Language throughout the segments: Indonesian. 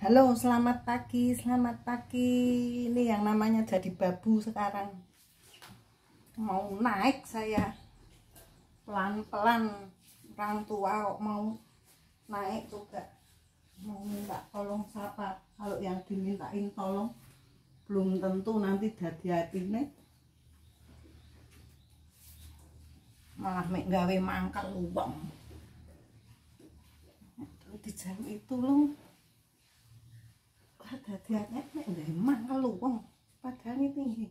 Halo, selamat pagi, selamat pagi. Ini yang namanya jadi babu sekarang. Mau naik saya pelan-pelan. Orang tua kok mau naik juga. Mau minta tolong siapa? Kalau yang dimintain tolong belum tentu nanti dadi atine. Malah mek gawe mangkel wong. Di jam itu loh. Dadi nek gawe mangkel wong. Padahal tinggi.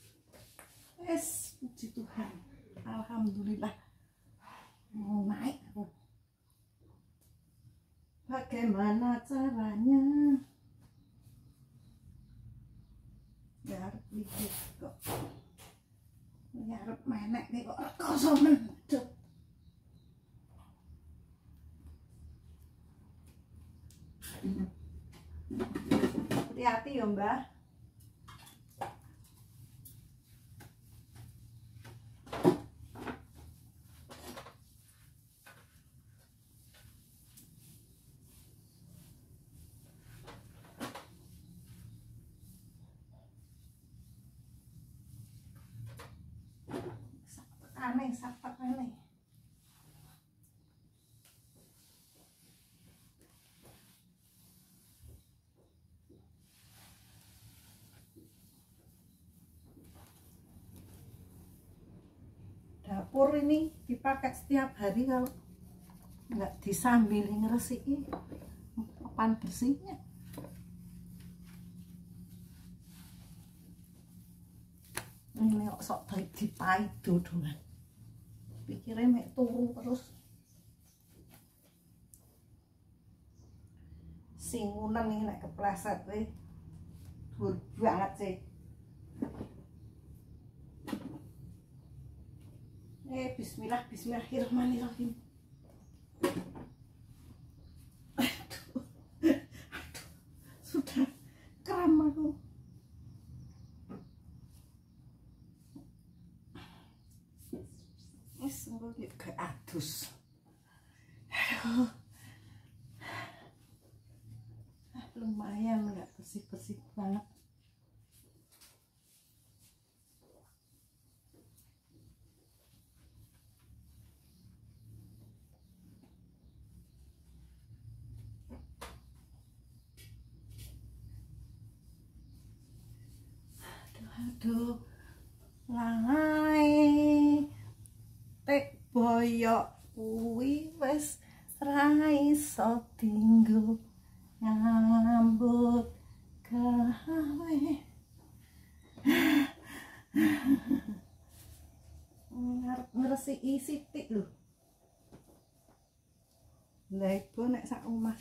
Puji Tuhan. Alhamdulillah. Mau naik aku. Bagaimana caranya? Ya lihat kok. Ya arep menek nih kok kosongan. Hati-hati ya Mbah. Sapak aneh. Dapur ini dipakai setiap hari kalau nggak disambil ngeresiki kapan bersihnya. Ini kok sok dipait dodolan. Pikirnya mek turu terus. Singunan ini nek kepleset weh. Dur banget sih. Bismillah, bismillahirrahmanirrahim. Aduh, sudah kram aku. Sungguh kayak adus. Aduh. Lumayan nggak bersih-bersih banget. Aduh. Langai tek boyok kuwi wis ra iso tinggo nyambut gawe. Ngarep ngresiki sithik lho. Lah ibu nek sak omah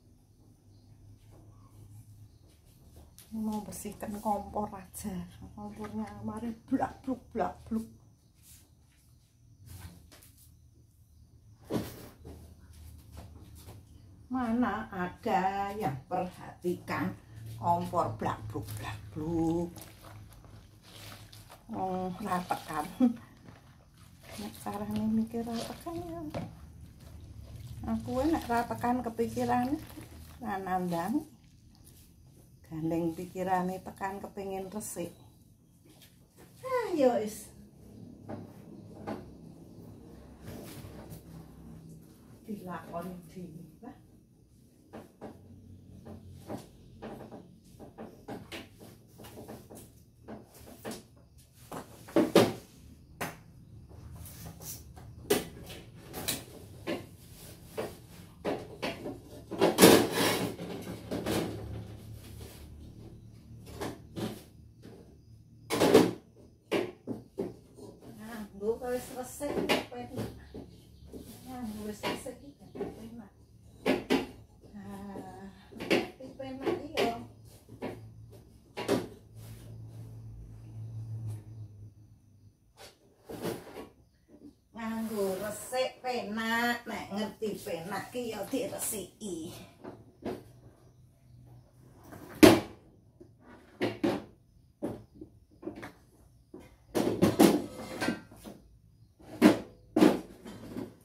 mau bersihkan kompor aja. Kompornya kemarin blak-bluk. Mana ada yang perhatikan kompor blak-bluk. Ratekan. Nek carane mikir ratekan ya. Aku nek ratekan kepikiran nandang. Gandeng pikirane tekan kepengin resik. Ayo wis. Dilakoni dhewe. Wis resik penak. Wis resik iki penak. Penak iya. Nganggo resik penak, nek ngerti penak ki ya diresiki.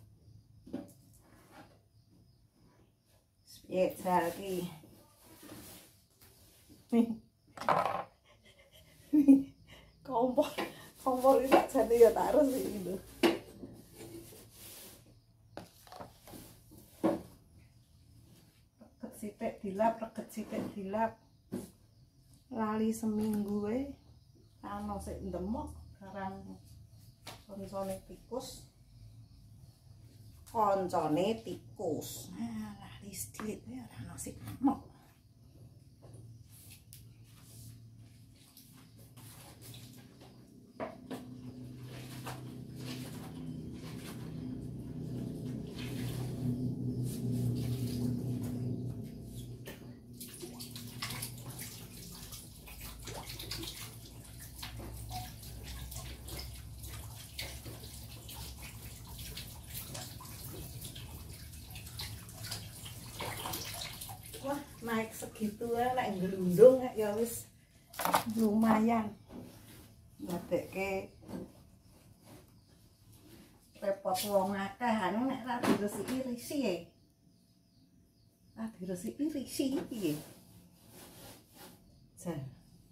Ya, lagi nih kompor ini jadi ya taruh sih itu. Reget sithik dilap lali seminggu ana sik ndemok barang koncone tikus lali sithik ora ana sik ndemok. Wah, naik segitu nek glundung ya wis lumayan. Ngadekke repot wong akeh anu nek ra diresiki risi. Ra diresiki risi piye? Jan.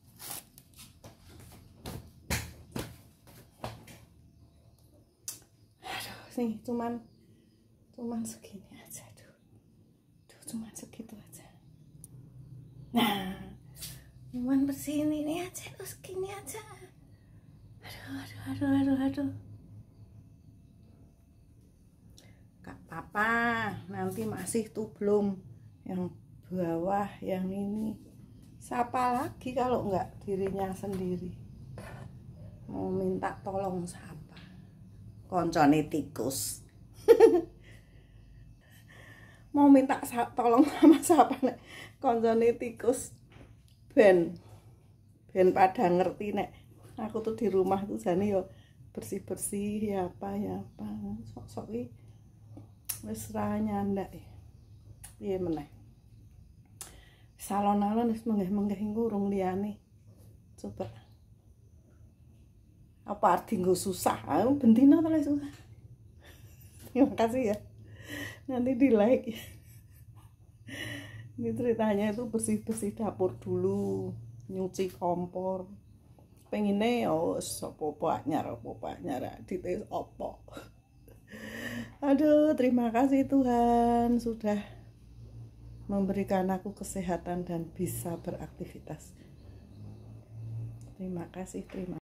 Aduh, nih cuman segini aja tuh cuman segitu aja. Nah, cuman bersihin ini aja tuh segini aja. Aduh. Gak apa-apa, nanti masih tuh belum yang bawah, yang ini. Siapa lagi kalau enggak dirinya sendiri mau minta tolong siapa? Koncone tikus. Mau minta tolong sama siapa nek koncone tikus ben pada ngerti nek aku tuh di rumah tuh jane yo bersih-bersih ya apa sok-sok iki wis ra nyandak piye meneh salon-alon wis menggeh-menggeh ngurung liyane coba apa arti nggo susah bendina ta susah. Terima kasih ya, nanti di like. Ini ceritanya itu bersih-bersih dapur dulu, nyuci kompor. Pengennya ya opo anyar dites opo. Aduh, terima kasih Tuhan sudah memberikan aku kesehatan dan bisa beraktivitas. Terima kasih.